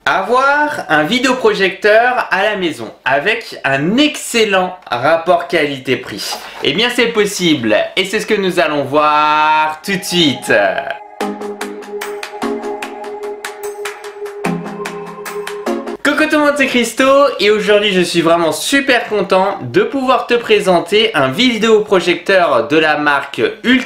Avoir un vidéoprojecteur à la maison avec un excellent rapport qualité-prix. Eh bien c'est possible et c'est ce que nous allons voir tout de suite. Coucou tout le monde, c'est Christo et aujourd'hui je suis vraiment super content de pouvoir te présenter un vidéoprojecteur de la marque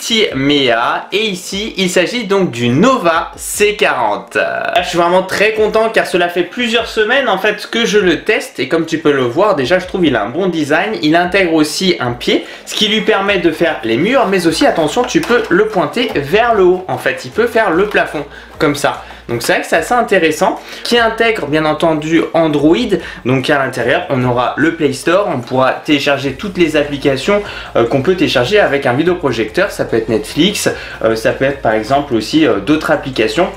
Ultimea et ici il s'agit donc du Nova C40. Là, je suis vraiment très content car cela fait plusieurs semaines en fait que je le teste et comme tu peux le voir déjà je trouve il a un bon design, il intègre aussi un pied ce qui lui permet de faire les murs mais aussi attention tu peux le pointer vers le haut en fait, il peut faire le plafond comme ça. Donc c'est vrai que c'est assez intéressant, qui intègre bien entendu Android, donc à l'intérieur on aura le Play Store, on pourra télécharger toutes les applications qu'on peut télécharger avec un vidéoprojecteur, ça peut être Netflix, ça peut être par exemple aussi d'autres applications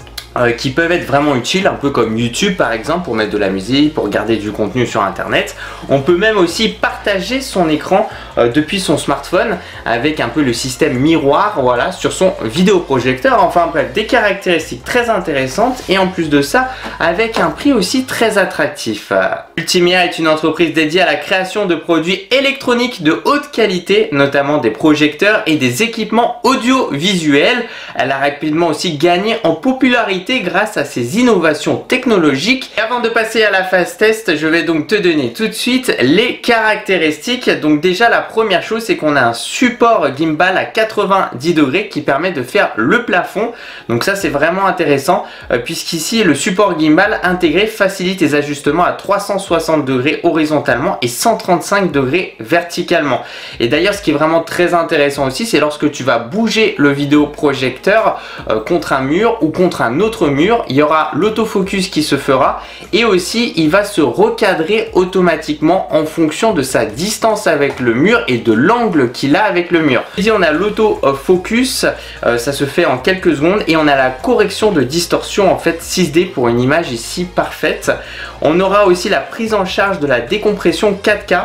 qui peuvent être vraiment utiles, un peu comme YouTube par exemple pour mettre de la musique, pour regarder du contenu sur internet. On peut même aussi partager son écran depuis son smartphone avec un peu le système miroir, voilà, sur son vidéoprojecteur. Enfin bref, des caractéristiques très intéressantes et en plus de ça avec un prix aussi très attractif. Ultimea est une entreprise dédiée à la création de produits électroniques de haute qualité, notamment des projecteurs et des équipements audiovisuels. Elle a rapidement aussi gagné en popularité grâce à ses innovations technologiques. Et avant de passer à la phase test, je vais donc te donner tout de suite les caractéristiques. Donc déjà la première chose c'est qu'on a un support gimbal à 90 degrés qui permet de faire le plafond. Donc ça c'est vraiment intéressant puisqu'ici le support gimbal intégré facilite les ajustements à 360 degrés horizontalement et 135 degrés verticalement. Et d'ailleurs ce qui est vraiment très intéressant aussi c'est lorsque tu vas bouger le vidéoprojecteur contre un mur ou contre un autre mur, il y aura l'autofocus qui se fera et aussi il va se recadrer automatiquement en fonction de sa distance avec le mur et de l'angle qu'il a avec le mur. Ici on a l'autofocus, ça se fait en quelques secondes et on a la correction de distorsion en fait 6D pour une image ici parfaite. On aura aussi la prise en charge de la décompression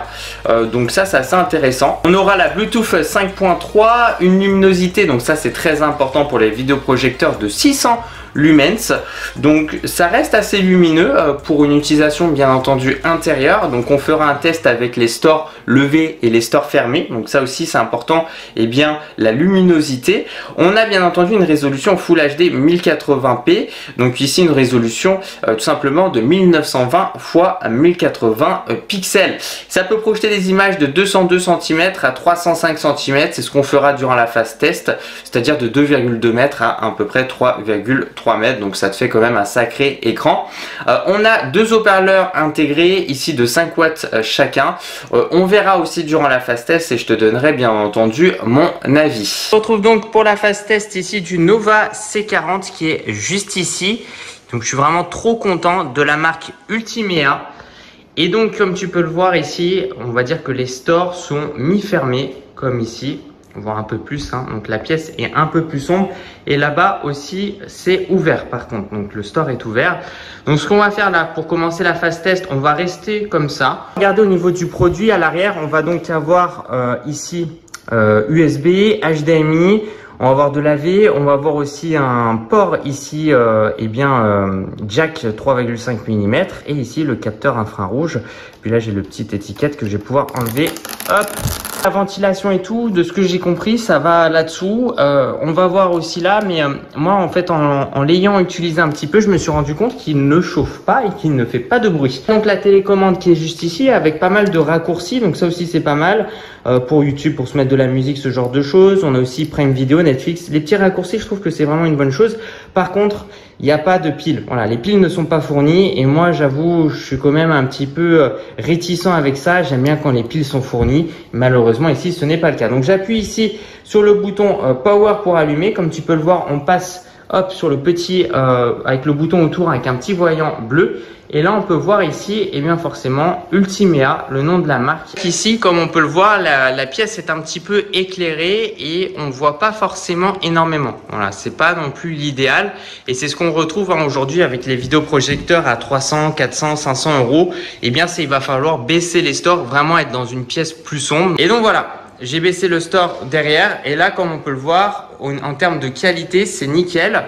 4K, donc ça c'est assez intéressant. On aura la Bluetooth 5.3, une luminosité, donc ça c'est très important pour les vidéoprojecteurs de 600 lumens, donc ça reste assez lumineux pour une utilisation bien entendu intérieure. Donc on fera un test avec les stores levés et les stores fermés, donc ça aussi c'est important, et bien la luminosité. On a bien entendu une résolution Full HD 1080p, donc ici une résolution tout simplement de 1920 x 1080 pixels. Ça peut projeter des images de 202 cm à 305 cm, c'est ce qu'on fera durant la phase test, c'est-à-dire de 2,2 m à peu près 3,3 mètres, donc ça te fait quand même un sacré écran. On a deux haut-parleurs intégrés ici de 5 watts chacun. On verra aussi durant la phase test et je te donnerai bien entendu mon avis. On se retrouve donc pour la phase test ici du Nova C40 qui est juste ici. Donc je suis vraiment trop content de la marque Ultimea. Et donc comme tu peux le voir ici, on va dire que les stores sont mi-fermés comme ici. Voir un peu plus, hein. Donc la pièce est un peu plus sombre et là-bas aussi c'est ouvert par contre, donc le store est ouvert. Donc ce qu'on va faire là pour commencer la phase test, on va rester comme ça. Regardez au niveau du produit à l'arrière, on va donc avoir ici USB, HDMI, on va avoir de l'AV, on va avoir aussi un port ici jack 3,5 mm et ici le capteur infrarouge. Puis là j'ai le petit étiquette que je vais pouvoir enlever. Hop. La ventilation et tout, de ce que j'ai compris, ça va là-dessous. On va voir aussi là, mais moi en fait en l'ayant utilisé un petit peu, je me suis rendu compte qu'il ne chauffe pas et qu'il ne fait pas de bruit. Donc la télécommande qui est juste ici avec pas mal de raccourcis, donc ça aussi c'est pas mal pour YouTube, pour se mettre de la musique, ce genre de choses. On a aussi Prime Video, Netflix, les petits raccourcis, je trouve que c'est vraiment une bonne chose. Par contre, il n'y a pas de piles. Voilà, les piles ne sont pas fournies et moi j'avoue, je suis quand même un petit peu réticent avec ça. J'aime bien quand les piles sont fournies. Malheureusement ici ce n'est pas le cas. Donc j'appuie ici sur le bouton Power pour allumer. Comme tu peux le voir, on passe hop sur le petit avec le bouton autour avec un petit voyant bleu. Et là on peut voir ici et bien forcément Ultimea, le nom de la marque. Ici comme on peut le voir, la pièce est un petit peu éclairée et on ne voit pas forcément énormément. Voilà, c'est pas non plus l'idéal et c'est ce qu'on retrouve aujourd'hui avec les vidéoprojecteurs à 300, 400, 500 euros. Et bien il va falloir baisser les stores, vraiment être dans une pièce plus sombre. Et donc voilà. J'ai baissé le store derrière et là comme on peut le voir en termes de qualité c'est nickel.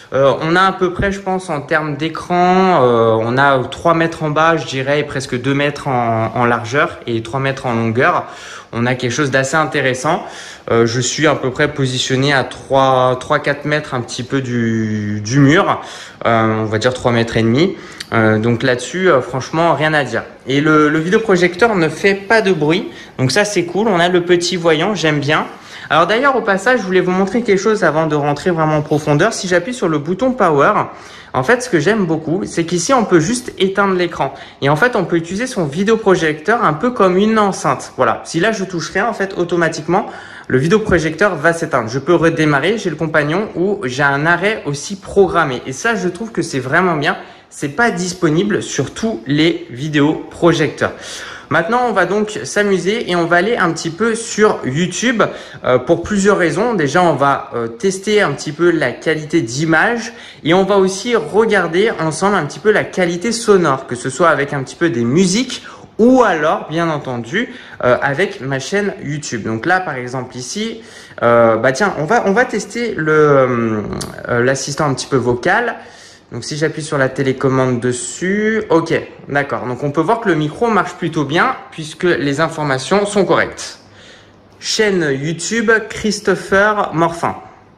On a à peu près, je pense, en termes d'écran, on a 3 mètres en bas, je dirais, et presque 2 mètres en largeur et 3 mètres en longueur. On a quelque chose d'assez intéressant. Je suis à peu près positionné à 3-4 mètres un petit peu du mur, on va dire 3 mètres et demi. Donc là-dessus, franchement, rien à dire. Et le vidéoprojecteur ne fait pas de bruit, donc ça c'est cool. On a le petit voyant, j'aime bien. Alors d'ailleurs, au passage, je voulais vous montrer quelque chose avant de rentrer vraiment en profondeur. Si j'appuie sur le bouton Power, en fait, ce que j'aime beaucoup, c'est qu'ici, on peut juste éteindre l'écran. Et en fait, on peut utiliser son vidéoprojecteur un peu comme une enceinte. Voilà. Si là, je touche rien, en fait, automatiquement, le vidéoprojecteur va s'éteindre. Je peux redémarrer. J'ai le compagnon où j'ai un arrêt aussi programmé. Et ça, je trouve que c'est vraiment bien. C'est pas disponible sur tous les vidéoprojecteurs. Maintenant, on va donc s'amuser et on va aller un petit peu sur YouTube pour plusieurs raisons. Déjà, on va tester un petit peu la qualité d'image et on va aussi regarder ensemble un petit peu la qualité sonore, que ce soit avec un petit peu des musiques ou alors, bien entendu, avec ma chaîne YouTube. Donc là, par exemple, ici, tiens, on va tester l'assistant un petit peu vocal. Donc si j'appuie sur la télécommande dessus, ok, d'accord. Donc on peut voir que le micro marche plutôt bien puisque les informations sont correctes. Chaîne YouTube Christopher Morfin.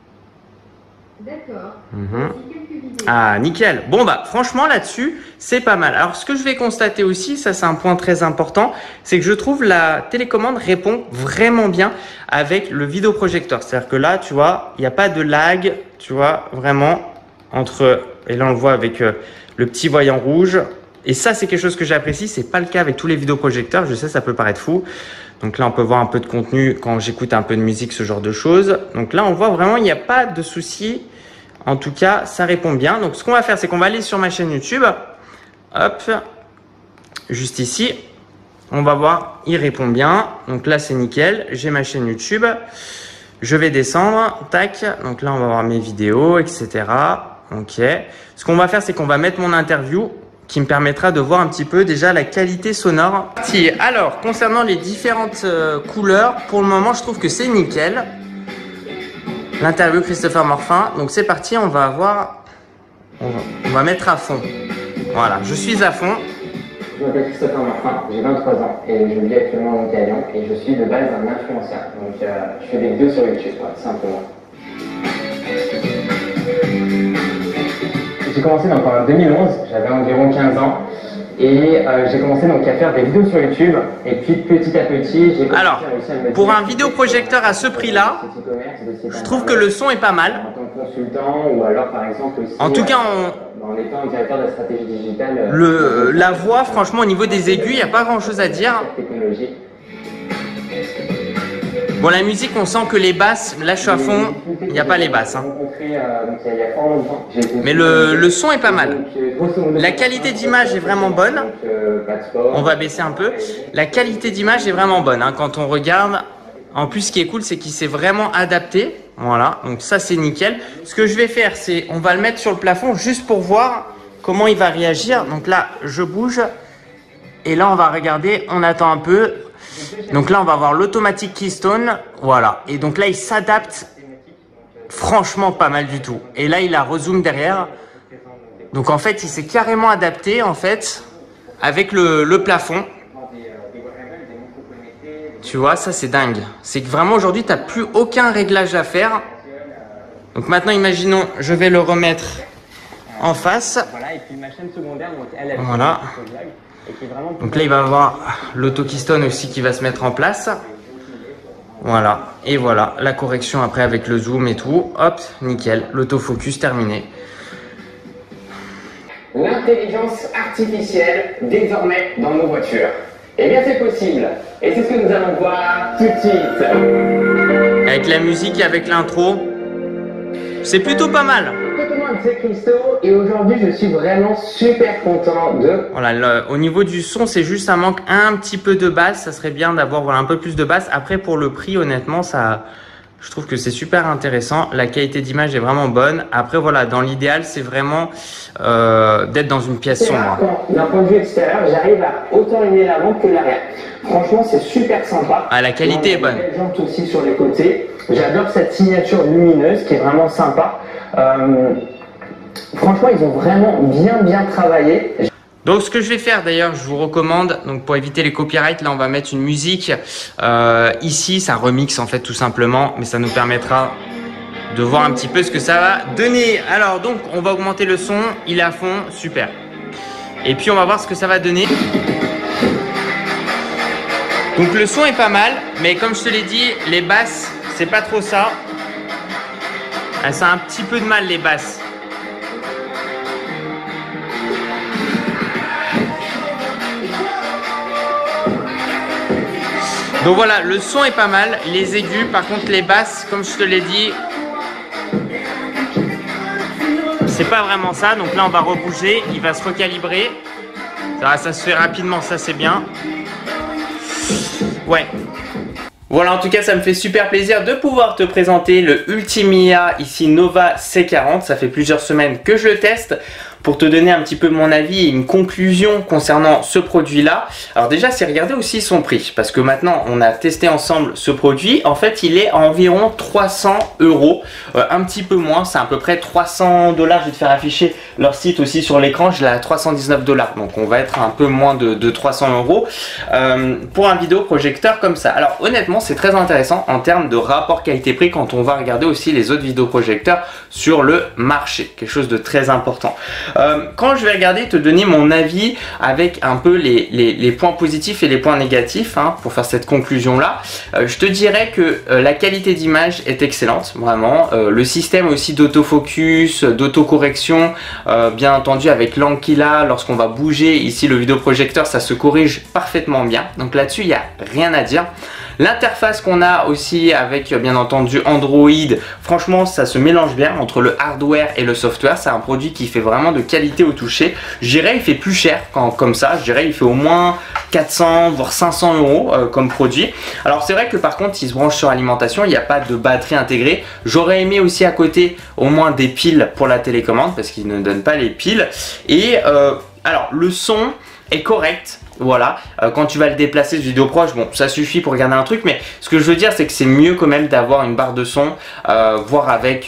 D'accord. Ah, nickel. Bon bah franchement là-dessus, c'est pas mal. Alors ce que je vais constater aussi, ça c'est un point très important, c'est que je trouve la télécommande répond vraiment bien avec le vidéoprojecteur. C'est-à-dire que là, tu vois, il n'y a pas de lag, tu vois, vraiment entre... Et là, on le voit avec le petit voyant rouge. Et ça, c'est quelque chose que j'apprécie. C'est pas le cas avec tous les vidéoprojecteurs. Je sais, ça peut paraître fou. Donc là, on peut voir un peu de contenu quand j'écoute un peu de musique, ce genre de choses. Donc là, on voit vraiment, il n'y a pas de souci. En tout cas, ça répond bien. Donc, ce qu'on va faire, c'est qu'on va aller sur ma chaîne YouTube. Hop, juste ici. On va voir, il répond bien. Donc là, c'est nickel. J'ai ma chaîne YouTube. Je vais descendre. Tac. Donc là, on va voir mes vidéos, etc. Ok. Ce qu'on va faire, c'est qu'on va mettre mon interview qui me permettra de voir un petit peu déjà la qualité sonore. Alors, concernant les différentes couleurs, pour le moment, je trouve que c'est nickel. L'interview Christopher Morfin. Donc, c'est parti. On va avoir... On va mettre à fond. Voilà. Je suis à fond. Je m'appelle Christopher Morfin, j'ai 23 ans et je vis actuellement à Lyon et je suis de base un influenceur. Donc, je fais des vidéos sur YouTube, tout simplement. J'ai commencé donc en 2011, j'avais environ 15 ans et j'ai commencé donc à faire des vidéos sur YouTube et puis petit à petit j'ai... Alors, pour un vidéoprojecteur à ce prix-là, je trouve que le son est pas mal. En tant que consultant ou alors par exemple aussi... En tout cas, en étant directeur de la stratégie digitale... la voix, franchement, au niveau des aigus, il n'y a pas grand-chose à dire. Bon, la musique, on sent que les basses, là je suis à fond, il n'y a pas les basses. Hein. Mais le son est pas mal. La qualité d'image est vraiment bonne. On va baisser un peu. La qualité d'image est vraiment bonne hein, quand on regarde. En plus, ce qui est cool, c'est qu'il s'est vraiment adapté. Voilà, donc ça c'est nickel. Ce que je vais faire, c'est on va le mettre sur le plafond juste pour voir comment il va réagir. Donc là, je bouge. Et là, on va regarder, on attend un peu. Donc là, on va voir l'automatique Keystone. Voilà. Et donc là, il s'adapte franchement pas mal du tout. Et là, il a rezoom derrière. Donc en fait, il s'est carrément adapté en fait avec le plafond. Tu vois, ça c'est dingue. C'est que vraiment aujourd'hui, tu n'as plus aucun réglage à faire. Donc maintenant, imaginons, je vais le remettre en face. Voilà. Donc là, il va avoir l'auto-keystone aussi qui va se mettre en place. Voilà. Et voilà, la correction après avec le zoom et tout. Hop, nickel. L'autofocus terminé. L'intelligence artificielle désormais dans nos voitures. Eh bien, c'est possible. Et c'est ce que nous allons voir tout de suite. Avec la musique et avec l'intro, c'est plutôt pas mal. C'est Christo et aujourd'hui je suis vraiment super content de... Voilà, au niveau du son, c'est juste ça manque un petit peu de basse. Ça serait bien d'avoir voilà, un peu plus de basse. Après, pour le prix, honnêtement, ça, je trouve que c'est super intéressant. La qualité d'image est vraiment bonne. Après, voilà, dans l'idéal, c'est vraiment d'être dans une pièce sombre. D'un point de vue extérieur, j'arrive à autant aimer l'avant que l'arrière. Franchement, c'est super sympa. Ah, la qualité est bonne. Des jantes aussi sur les côtés. J'adore cette signature lumineuse qui est vraiment sympa. franchement, ils ont vraiment bien travaillé. Donc ce que je vais faire d'ailleurs, je vous recommande, donc pour éviter les copyrights, là on va mettre une musique. Ici, ça remix en fait tout simplement, mais ça nous permettra de voir un petit peu ce que ça va donner. Alors donc on va augmenter le son, il est à fond, super. Et puis on va voir ce que ça va donner. Donc le son est pas mal, mais comme je te l'ai dit, les basses, c'est pas trop ça. Ça a un petit peu de mal les basses. Donc voilà, le son est pas mal, les aigus, par contre les basses, comme je te l'ai dit, c'est pas vraiment ça. Donc là on va rebouger, il va se recalibrer. Ça se fait rapidement, ça c'est bien. Ouais. Voilà, en tout cas ça me fait super plaisir de pouvoir te présenter le Ultimia ici Nova C40. Ça fait plusieurs semaines que je le teste. Pour te donner un petit peu mon avis et une conclusion concernant ce produit-là. Alors déjà, c'est regarder aussi son prix. Parce que maintenant, on a testé ensemble ce produit. En fait, il est à environ 300 €. Un petit peu moins, c'est à peu près 300 $. Je vais te faire afficher leur site aussi sur l'écran. Je l'ai à 319 $. Donc on va être un peu moins de 300 € pour un vidéoprojecteur comme ça. Alors honnêtement, c'est très intéressant en termes de rapport qualité-prix quand on va regarder aussi les autres vidéoprojecteurs sur le marché. Quelque chose de très important. Quand je vais regarder, te donner mon avis avec un peu les points positifs et les points négatifs pour faire cette conclusion là, je te dirais que la qualité d'image est excellente, vraiment. Le système aussi d'autofocus, d'autocorrection, bien entendu avec l'angle qu'il a lorsqu'on va bouger ici le vidéoprojecteur, ça se corrige parfaitement bien. Donc là-dessus, il n'y a rien à dire. L'interface qu'on a aussi avec bien entendu Android, franchement ça se mélange bien entre le hardware et le software. C'est un produit qui fait vraiment de qualité au toucher. Je dirais il fait plus cher comme ça, je dirais il fait au moins 400 voire 500 € comme produit. Alors c'est vrai que par contre il se branche sur alimentation, il n'y a pas de batterie intégrée. J'aurais aimé aussi à côté au moins des piles pour la télécommande parce qu'il ne donne pas les piles. Et alors le son est correct. Voilà, quand tu vas le déplacer ce vidéo proche, bon ça suffit pour regarder un truc, mais ce que je veux dire c'est que c'est mieux quand même d'avoir une barre de son, voire avec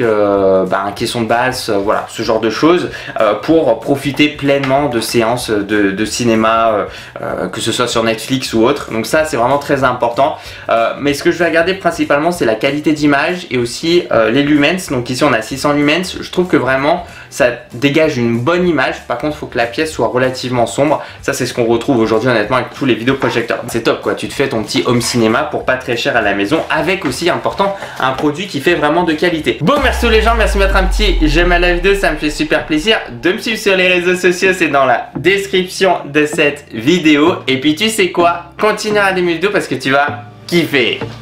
un caisson de basse, voilà, ce genre de choses, pour profiter pleinement de séances de cinéma, que ce soit sur Netflix ou autre. Donc ça c'est vraiment très important, mais ce que je vais regarder principalement c'est la qualité d'image et aussi les lumens. Donc ici on a 600 lumens, je trouve que vraiment ça dégage une bonne image. Par contre il faut que la pièce soit relativement sombre, ça c'est ce qu'on retrouve aujourd'hui honnêtement avec tous les vidéoprojecteurs. C'est top quoi, tu te fais ton petit home cinéma pour pas très cher à la maison, avec aussi important un produit qui fait vraiment de qualité. Bon, merci les gens, merci de mettre un petit j'aime à la vidéo, ça me fait super plaisir. De me suivre sur les réseaux sociaux, c'est dans la description de cette vidéo. Et puis tu sais quoi, continue à regarder mes vidéos parce que tu vas kiffer.